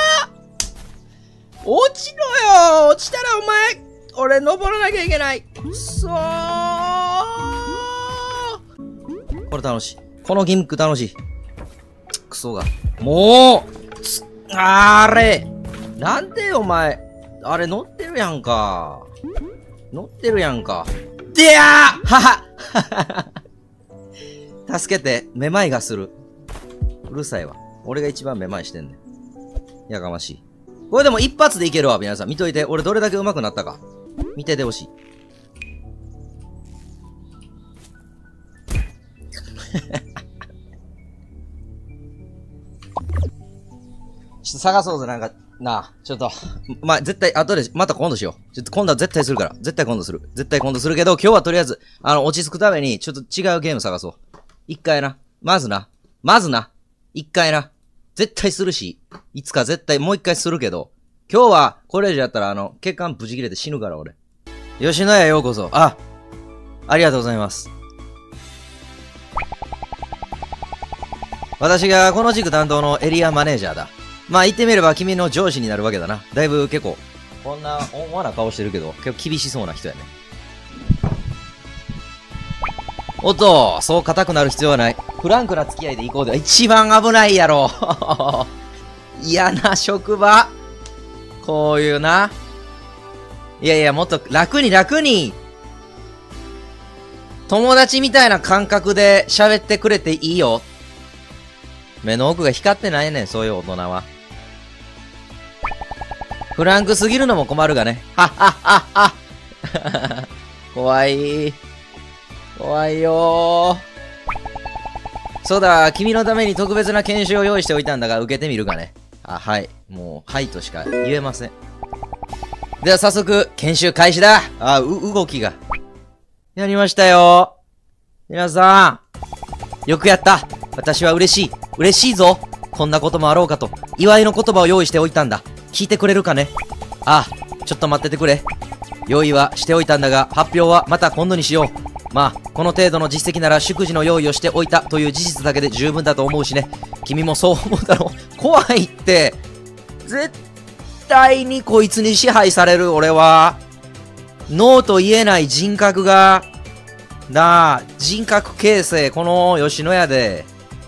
ょー。落ちろよ。落ちたらお前、俺登らなきゃいけない。これ楽しい。このギミック楽しい。クソが。もうあれなんでお前、あれ乗ってるやんか。でやーはは助けて、めまいがする。うるさいわ。俺が一番めまいしてんねん。やかましい。これでも一発でいけるわ、皆さん。見といて。俺どれだけ上手くなったか。見ててほしい。ちょっと探そうぜ、なんか、なあ、ちょっと、絶対、後で、また今度しよう。ちょっと今度は絶対するから。絶対今度するけど、今日はとりあえず、落ち着くために、ちょっと違うゲーム探そう。一回な。まずな。一回な。絶対するし、いつか絶対もう一回するけど、今日は、これ以上やったら、血管ブチ切れて死ぬから、俺。吉野家ようこそ。ありがとうございます。私がこの地区担当のエリアマネージャーだ。まあ言ってみれば君の上司になるわけだな。だいぶ結構、こんな温和な顔してるけど、結構厳しそうな人やね。おっと、そう硬くなる必要はない。フランクな付き合いで行こうでは一番危ないやろ。嫌な職場。こういうな。いや、もっと楽に。友達みたいな感覚で喋ってくれていいよ。目の奥が光ってないねん、そういう大人は。フランクすぎるのも困るがね。はっはっはっは。怖いよー。そうだ、君のために特別な研修を用意しておいたんだが、受けてみるかね。はい。もう、はいとしか言えません。では早速、研修開始だ。動きが。やりましたよ。皆さん、よくやった。私は嬉しいぞ。こんなこともあろうかと、祝いの言葉を用意しておいたんだ。聞いてくれるかね。ちょっと待っててくれ。用意はしておいたんだが、発表はまた今度にしよう。まあ、この程度の実績なら祝辞の用意をしておいたという事実だけで十分だと思うしね。君もそう思うだろう。怖いって。絶対にこいつに支配される、俺は。ノーと言えない人格が、人格形成、この吉野家で。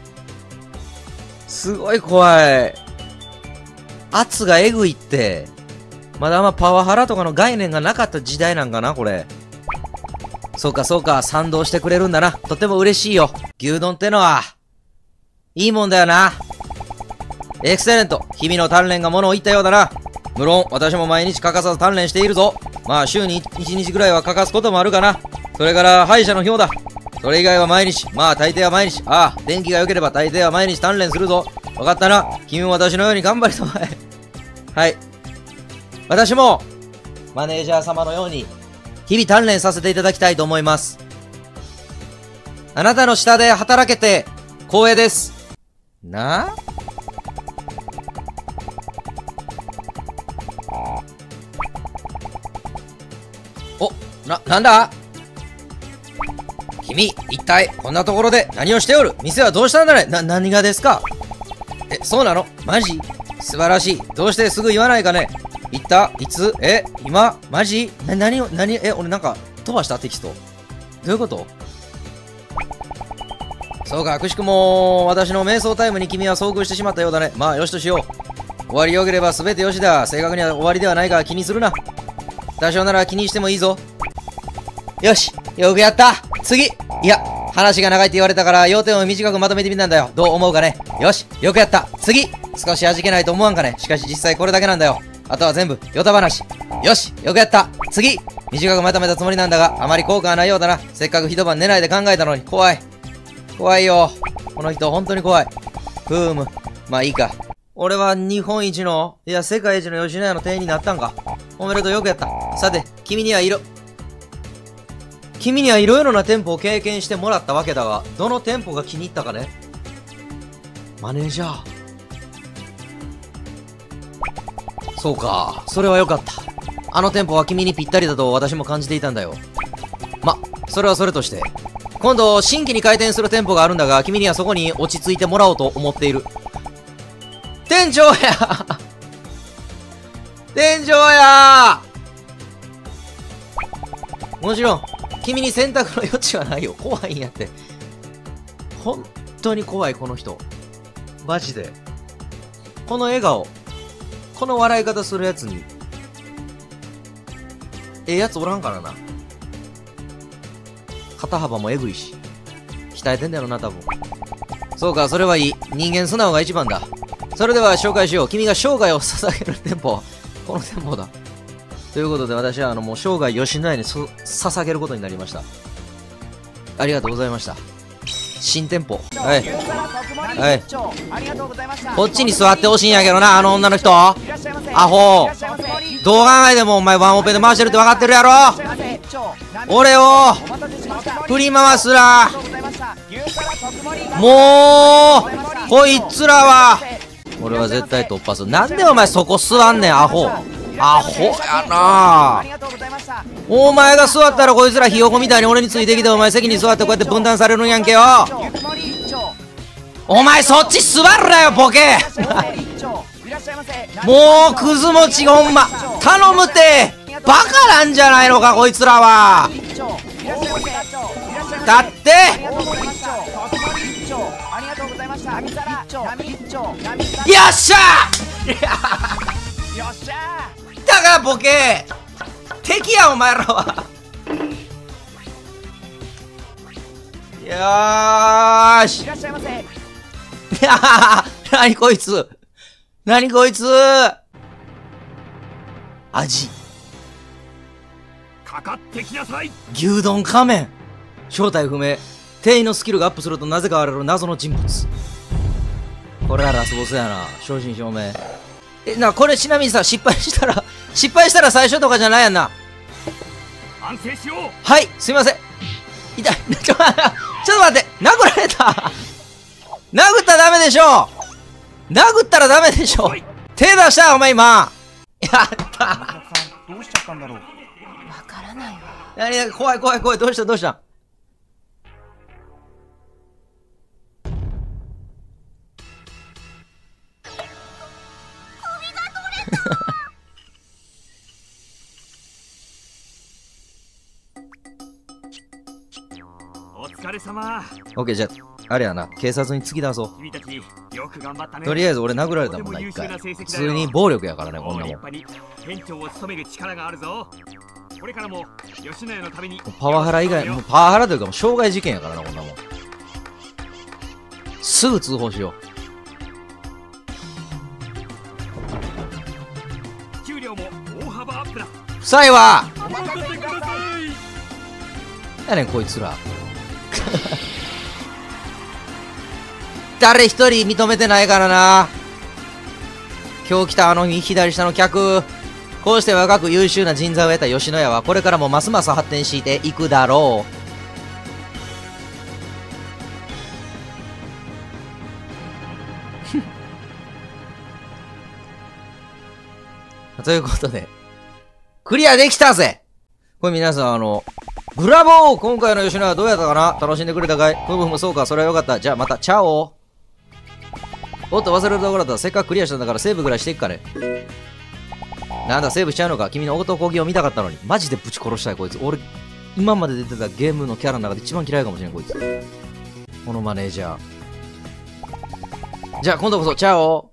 すごい怖い。圧がえぐいって。まだパワハラとかの概念がなかった時代なんかな、これ。そうか、賛同してくれるんだな。とても嬉しいよ。牛丼ってのは、いいもんだよな。エクセレント。日々の鍛錬が物を言ったようだな。無論、私も毎日欠かさず鍛錬しているぞ。まあ、週に1日ぐらいは欠かすこともあるかな。それから、歯医者の表だ。それ以外は毎日。まあ、大抵は毎日。電気が良ければ大抵は毎日鍛錬するぞ。わかったな。君も私のように頑張りたまえ。はい。私も、マネージャー様のように、日々鍛錬させていただきたいと思います。あなたの下で働けて、光栄です。ななんだ君、一体、こんなところで何をしておる？店はどうしたんだね？何がですか？そうなの？マジ？素晴らしい。どうしてすぐ言わないかね？言った？いつ？今？マジ？俺なんか、飛ばしたテキスト。どういうこと？そうか、くしくも、私の瞑想タイムに君は遭遇してしまったようだね。まあ、よしとしよう。 終わりよければ全てよしだ。正確には終わりではないが気にするな。多少なら気にしてもいいぞ。よし、よくやった。次。いや、話が長いって言われたから要点を短くまとめてみたんだよ。どう思うかね。よし、よくやった。次。少し味気ないと思わんかね。しかし実際これだけなんだよ。あとは全部ヨタ話。よし、よくやった。次。短くまとめたつもりなんだが、あまり効果はないようだな。せっかく一晩寝ないで考えたのに。怖い。怖いよ。この人本当に怖い。まあいいか。俺は日本一の、いや世界一の吉野家の店員になったんか。おめでとう、よくやった。さて、君にはいろいろな店舗を経験してもらったわけだが、どの店舗が気に入ったかね。マネージャー。そうか、それはよかった。あの店舗は君にぴったりだと私も感じていたんだよ。それはそれとして。今度、新規に開店する店舗があるんだが、君にはそこに落ち着いてもらおうと思っている。店長や店長やもちろん、君に選択の余地はないよ。怖いんやって。本当に怖い、この人。マジで。この笑顔。この笑い方するやつに。やつおらんからな。肩幅もえぐいし。鍛えてんだろな、多分。そうか、それはいい。人間素直が一番だ。それでは紹介しよう。君が生涯を捧げる店舗。この店舗だ。ということで私はもう生涯吉野家に捧げることになりました。ありがとうございました。新店舗。はい。はい。こっちに座ってほしいんやけどな、あの女の人。アホ。どう考えてもお前ワンオペで回してるって分かってるやろ。俺を振り回すな。もうこいつらは俺は絶対突破する。なんでお前そこ座んねん、アホ。アホやな。お前が座ったらこいつらひよこみたいに俺についてきて、お前席に座ってこうやって分断されるんやんけよ。お前そっち座るなよボケもうクズ持ちがほんま頼むって。バカなんじゃないのかこいつらは。だってよっしゃだからボケ敵やお前らは。よーし。いやー、なにこいつ。なにこいつ。味。 かかってきなさい。 牛丼仮面。正体不明。店員のスキルがアップするとなぜか現れる謎の人物。これはラスボスやな。正真正銘。これちなみにさ、失敗したら最初とかじゃないやんな。 反省しよう。 はい、すいません。痛い。ちょっと待って、殴られた。殴ったらダメでしょ。殴ったらダメでしょ。手出したお前今。やった。 どうしちゃったんだろう。 わからないわ。 何怖い。どうしたお疲れ様。 オッケー、じゃあ、あれやな、警察に突き出そう。 君たちよく頑張ったね。 とりあえず俺殴られたもんな、一回。普通に暴力やからね、こんなもん。 立派に店長を務める力があるぞ。これからも吉野家のために。 パワハラ以外、もうパワハラというかもう傷害事件やからな、こんなもん。すぐ通報しよう。給料も大幅アップだ。 不採はお任せください。 やねん、こいつら。誰一人認めてないからな。今日来たあの左下の客。こうして若く優秀な人材を得た吉野家はこれからもますます発展していくだろう。ということで、クリアできたぜ。これ皆さんブラボー。今回の吉野家はどうやったかな。楽しんでくれたかい。そうか、それはよかった。じゃあまた、チャオ。おっと、忘れるところだった。せっかくクリアしたんだからセーブぐらいしていくかね。なんだ、セーブしちゃうのか。君の男気を見たかったのに。マジでぶち殺したい、こいつ。俺、今まで出てたゲームのキャラの中で一番嫌いかもしれん、こいつ。このマネージャー。じゃあ今度こそ、チャオ。